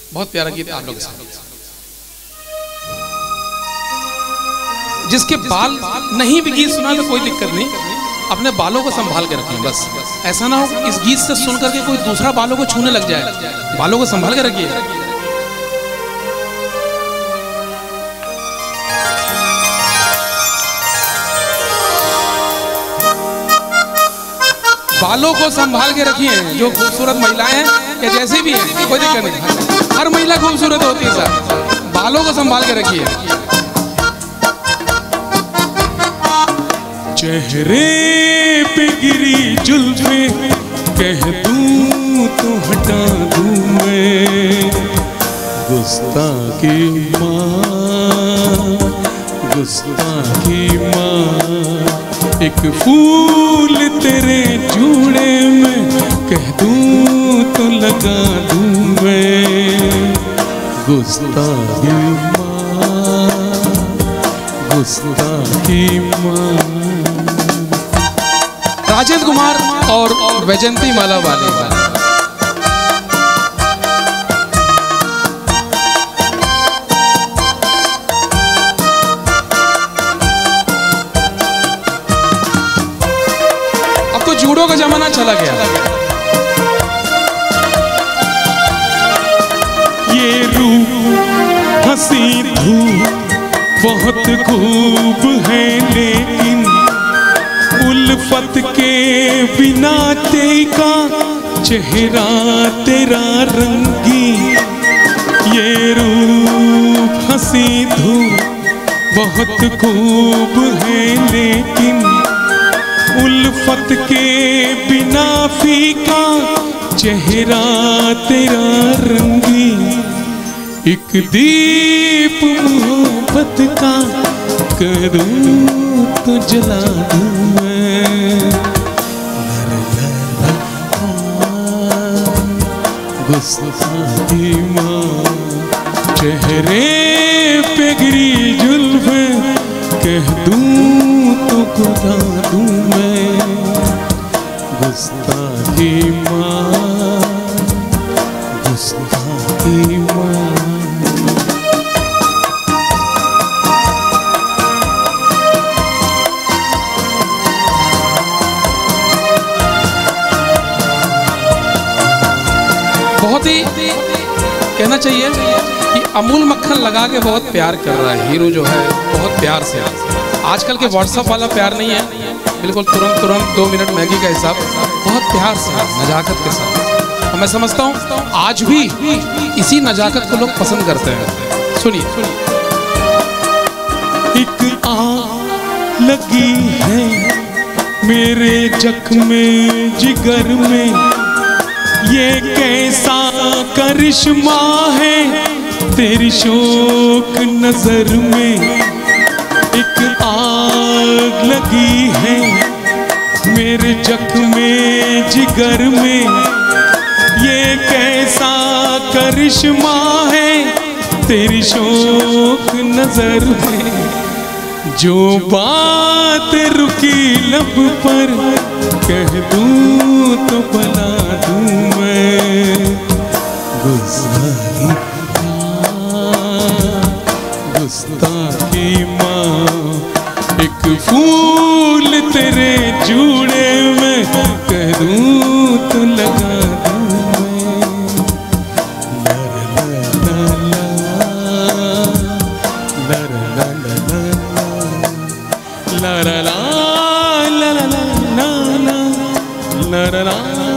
बहुत प्यारा गीत आप लोग के साथ। जिसके बाल नहीं भी गीत सुना तो कोई दिक्कत नहीं, अपने बालों को संभाल के रखिए बस। ऐसा ना हो इस गीत से सुन करके कोई दूसरा बालों को छूने लग जाए, बालों को संभाल के रखिए। बालों को संभाल के रखिए। जो खूबसूरत महिलाएं हैं या जैसी भी हैं कोई दिक्कत नहीं, हर महिला खूबसूरत होती है सर। बालों को संभाल के रखिए। चेहरे पे गिरी जुल्फें कह दूं तो हटा दूं मैं, गुस्ताखी माँ, गुस्ताखी माँ। एक फूल तेरे जूड़े में कह दूं तो लगा दूं मैं, गुस्ताखी माँ, गुस्ताखी माँ। राजेंद्र कुमार और वैजंती माला वाले अब तो जूडो का जमाना चला गया। ये रूप हंसी धूप बहुत खूब है, लेकिन उल्फत के बिना तेरा चेहरा तेरा रंगी। ये रूप हंसी धूप बहुत खूब है, लेकिन उल्फत के बिना फीका चेहरा तेरा रंगी। एक दीप मोहब्बत का करूं तो जला दूं मैं, गुस्ताखी माँ। चेहरे पे गिरी जुल्फें कह दूं तो खुदा दूं मैं, गुस्ताखी माँ, गुस्ताखी माँ। बहुत ही कहना चाहिए कि अमूल मक्खन लगा के बहुत प्यार कर रहा है हीरो जो है, बहुत प्यार से। आजकल के व्हाट्सएप वाला प्यार नहीं है, बिल्कुल तुरंत तुरंत 2 मिनट मैगी का हिसाब, बहुत प्यार से नजाकत के साथ। और मैं समझता हूँ आज भी इसी नजाकत को लोग पसंद करते हैं। सुनिए। एक आग लगी है मेरे जख्म जिगर में, ये कैसा करिश्मा है तेरी शोक नजर में। एक आग लगी है मेरे जख्म जिगर में, ये कैसा करिश्मा है तेरी शोक नजर में। जो बात रुकी लब पर कह दूं तो बना दूं मैं, गुस्ताखी माँ, गुस्ताखी माँ। एक फूल तेरे जूड़े में कह दूं तो लगा दूं मैं, ला ला ला ला ला ला ला ला।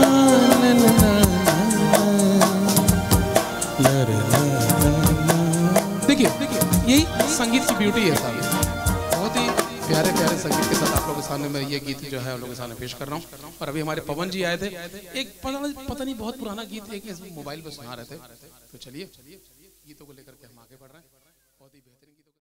देखिए यही संगीत की ब्यूटी है साहब। बहुत ही प्यारे प्यारे संगीत के साथ आप लोगों के सामने मैं ये गीत जो है आप लोगों के सामने पेश कर रहा हूँ। और अभी हमारे पवन जी आए थे, एक पता नहीं बहुत पुराना गीत एक मोबाइल पर सुना रहे थे। तो चलिए गीतों को लेकर के हम आगे बढ़ रहे हैं। बहुत ही